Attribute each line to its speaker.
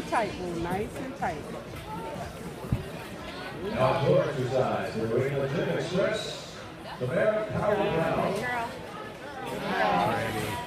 Speaker 1: tight, boo. Nice and tight.
Speaker 2: Outdoor exercise. We're doing the Gym Express. The Bear Power Round.
Speaker 1: Girl.
Speaker 3: Alrighty.